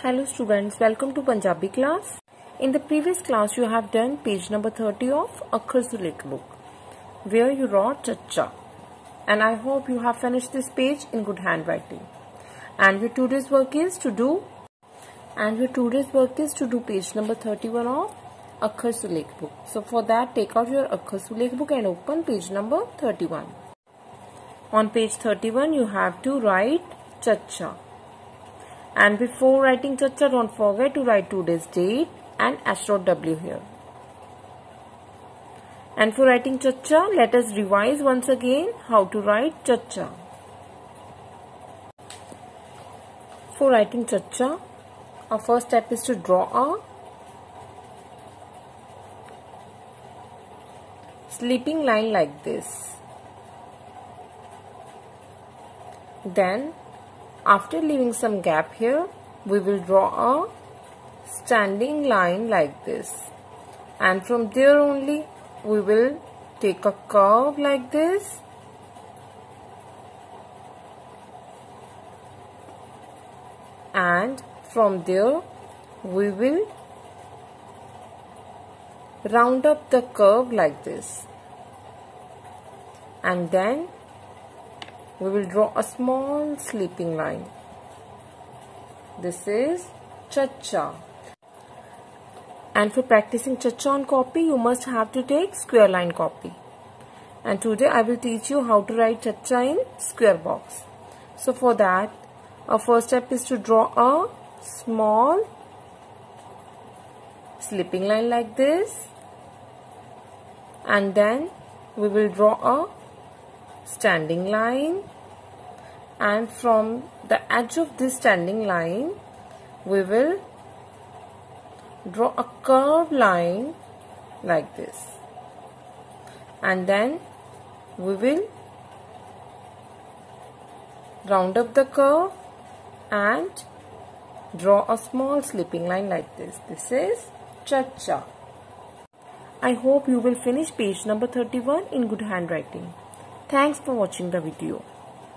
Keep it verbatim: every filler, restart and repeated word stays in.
Hello students, welcome to Punjabi class. In the previous class you have done page number thirty of Akhar Sulekh book where you wrote Chacha, and I hope you have finished this page in good handwriting. And your today's work is to do and your today's work is to do page number thirty-one of Akhar Sulekh book. So for that, take out your Akhar Sulekh book and open page number thirty-one. On page thirty-one you have to write Chacha. And before writing Chacha, don't forget to write today's date and H W here. And for writing Chacha, let us revise once again how to write Chacha. For writing Chacha, our first step is to draw a sleeping line like this. Then, after leaving some gap here, we will draw a standing line like this, and from there only we will take a curve like this, and from there we will round up the curve like this, and then we will draw a small sleeping line. This is Chacha. And for practicing Chacha on copy, you must have to take square line copy. And today I will teach you how to write Chacha in square box. So for that, our first step is to draw a small sleeping line like this. And then we will draw a standing line, and from the edge of this standing line we will draw a curved line like this, and then we will round up the curve and draw a small sleeping line like this. This is Chacha. I hope you will finish page number thirty-one in good handwriting. Thanks for watching the video.